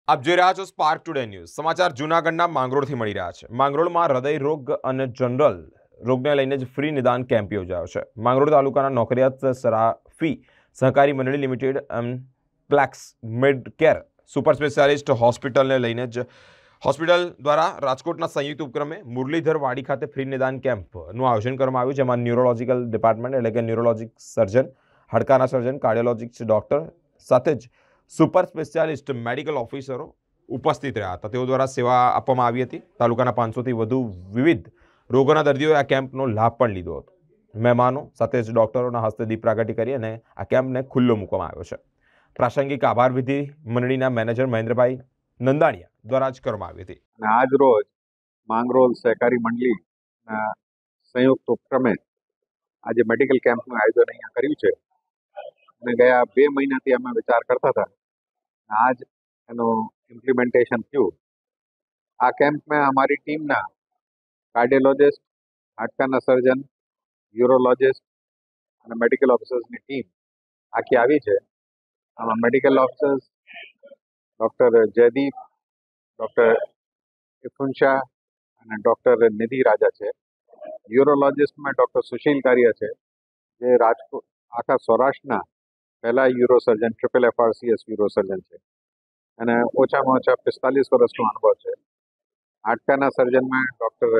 આપ જોઈ રહ્યા છો સ્પાર્ક ટુડે ન્યૂઝ. સમાચાર જૂનાગઢના માંગરોળથી મળી રહ્યા છે. માંગરોળમાં હૃદય રોગ અને જનરલ રોગને લઈને જ ફ્રી નિદાન કેમ્પ યોજાયો છે. માંગરોળ તાલુકાના નોકરિયાત સરાફી સહકારી મંડળી limited Plex Medcare super specialist હોસ્પિટલને લઈને જ હોસ્પિટલ દ્વારા રાજકોટના સંયુક્ત ઉપક્રમે મુરલીધર વાડી ખાતે ફ્રી નિદાન કેમ્પનું આયોજન કરવામાં આવ્યું, જેમાં ન્યુરોલોજીકલ ડિપાર્ટમેન્ટ એટલે કે ન્યુરોલોજીક સર્જન, હાડકાના સર્જન, કાર્ડિયોલોજીસ્ટ ડોક્ટર સાથે જ સુપર સ્પેશિયાલિસ્ટ મેડિકલ ઓફિસરો ઉપસ્થિત રહ્યા હતા. તેઓ દ્વારા સેવા આપવામાં આવી હતી. તાલુકાના 500થી વધુ વિવિધ રોગોના દર્દીઓએ આ કેમ્પનો લાભ પણ લીધો હતો. મહેમાનો સાથે જ ડોક્ટરોના હસ્તે દીપ પ્રાગટ્ય કરી અને આ કેમ્પને ખુલ્લો મૂકવામાં આવ્યો છે. પ્રાસંગિક આભાર વિધિ મંડળીના મેનેજર મહેન્દ્રભાઈ નંદાણીયા દ્વારા જ કરવામાં આવી હતી. આજ રોજ માંગરોળ સહકારી મંડળીના સંયુક્ત ઉપક્રમે આજે મેડિકલ કેમ્પનું આયોજન અહીંયા કર્યું છે. અને ગયા 2 મહિનાથી અમે વિચાર કરતા હતા, આજ એનું ઇમ્પ્લિમેન્ટેશન થયું. આ કેમ્પમાં અમારી ટીમના કાર્ડિયોલોજિસ્ટ, હાડકાના સર્જન, યુરોલોજિસ્ટ અને મેડિકલ ઓફિસર્સની ટીમ આખી આવી છે. આમાં medical officers doctor Jaydeep, doctor Ifun Shah અને ડૉક્ટર નિધિ રાજા છે. યુરોલોજિસ્ટમાં ડૉક્ટર સુશીલ કારિયા છે, જે રાજકોટ આખા સૌરાષ્ટ્રના પહેલા uro surgeon, triple FRCS uro surgeon છે અને ઓછામાં ઓછા 45 વર્ષનો અનુભવ છે. હાડકાના સર્જનમાં ડૉક્ટર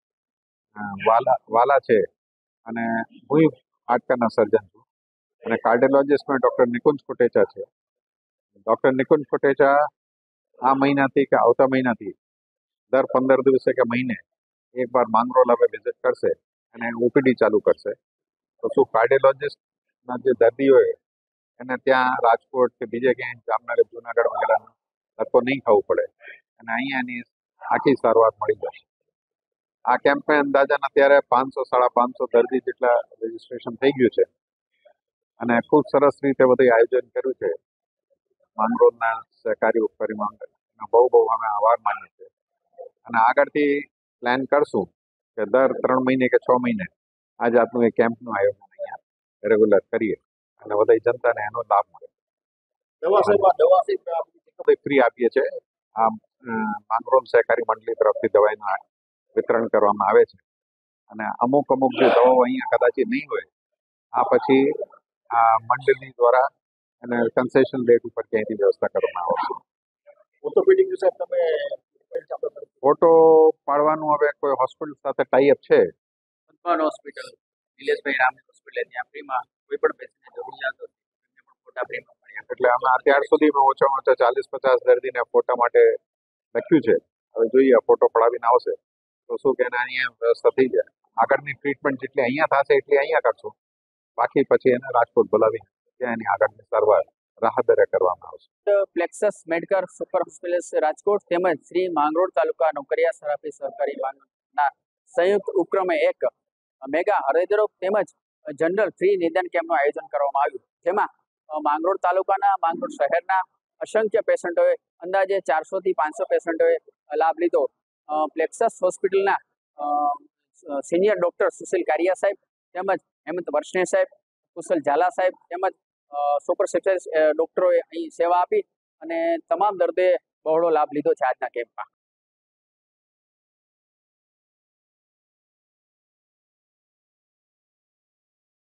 વાલા છે અને હું હાડકાના સર્જન છું. અને કાર્ડિયોલોજિસ્ટમાં ડૉક્ટર નિકુંજ કોટેચા છે. ડૉક્ટર નિકુંજ કોટેચા આ મહિનાથી કે આવતા મહિનાથી દર 15 દિવસે કે મહિને એકવાર માંગરોળ હવે વિઝિટ કરશે અને OPD ચાલુ કરશે. તો શું કાર્ડિયોલોજિસ્ટના જે દર્દીઓ એને ત્યાં રાજકોટ કે બીજે ક્યાંય જામનગર, જુનાગઢ વગેરેનો ધક્કો નહીં ખાવું પડે અને અહીંયા એની આખી સારવાર મળી જશે. આ કેમ્પમાં અંદાજન અત્યારે 500-550 દર્દી જેટલા રજીસ્ટ્રેશન થઈ ગયું છે અને ખૂબ સરસ રીતે બધું આયોજન કર્યું છે. માંગરોળના સહકારી ઉપકારી મંડળનો બહુ અમે આભાર માનીએ છીએ અને આગળથી પ્લાન કરશું કે દર 3 મહિને કે 6 મહિને આ જાતનું એ કેમ્પનું આયોજન અહીંયા રેગ્યુલર કરીએ અને બધી જનતાને એનો લાભ મળે. દવા ફ્રી આપીએ છીએ. આ માંગરોળ સહકારી મંડળી તરફથી દવાઈનું વિતરણ કરવામાં આવે છે અને અમુક જે દવાઓ અહીંયા કદાચ નહીં હોય, આ પછી આ મંડળી દ્વારા અને કન્સેશન રેટ ઉપર ક્યાંયથી વ્યવસ્થા કરવામાં આવશે. ઓર્થોપેડિક સાહેબ તમે ફોટો પાડવાનું હવે કોઈ હોસ્પિટલ સાથે ટાઈઅપ છે? હોસ્પિટલ નિલેશભાઈ રામની હોસ્પિટલ ત્યાં ફ્રીમાં કોઈ પણ પેશન્ટને જરૂરિયાત હોય એમને પણ ફોટા ફ્રીમાં મળ્યા. એટલે અમે અત્યાર સુધીમાં ઓછામાં ઓછા 40-50 દર્દીને ફોટા માટે લખ્યું છે. હવે જોઈએ ફોટો પડાવીને આવશે તો શું કે અહીંયા વ્યવસ્થા થઈ જાય. આગળની ટ્રીટમેન્ટ જેટલી અહીંયા થશે એટલી અહીંયા કરશું, બાકી પછી એને રાજકોટ બોલાવી ત્યાં એની આગળની સારવાર રાહત દરે કરવામાં આવશે. Plexus Medcare super specialist Rajkot તેમજ શ્રી માંગરોળ તાલુકા નોકરિયા સરાફી સહકારી મંડળના સંયુક્ત ઉપક્રમે એક મેગા હૃદયરોગ તેમજ જનરલ ફ્રી નિદાન કેમ્પનું આયોજન કરવામાં આવ્યું, જેમાં માંગરોળ તાલુકાના, માંગરોળ શહેરના અસંખ્ય પેશન્ટોએ અંદાજે 400થી 500 પેશન્ટોએ લાભ લીધો. પ્લેક્સસ હોસ્પિટલના સિનિયર ડૉક્ટર સુશીલ કારિયા સાહેબ તેમજ હેમંત વર્ષને સાહેબ, કુશલ ઝાલા સાહેબ તેમજ સુપર સ્પેશિયાલિસ્ટ ડૉક્ટરોએ અહીં સેવા આપી અને તમામ દર્દીએ બહોળો લાભ લીધો છે આજના કેમ્પમાં.